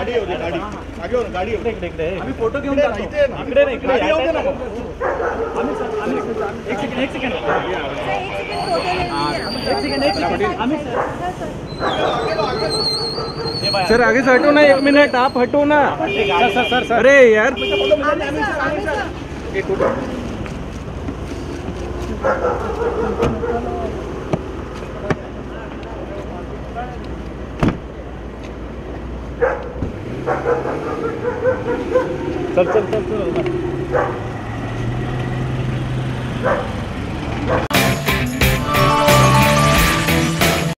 गाडी येऊ दे, गाडी आगे हो ना, गाडी येऊ दे. इकडे आम्ही फोटो घेऊन जातो. इकडे नाही, इकडे गाडी येऊ दे ना. एक सेकंड सर आगे से हटो ना, 1 मिनट आप हटो ना. सर अरे यार एक फोटो. चल चल चल चल.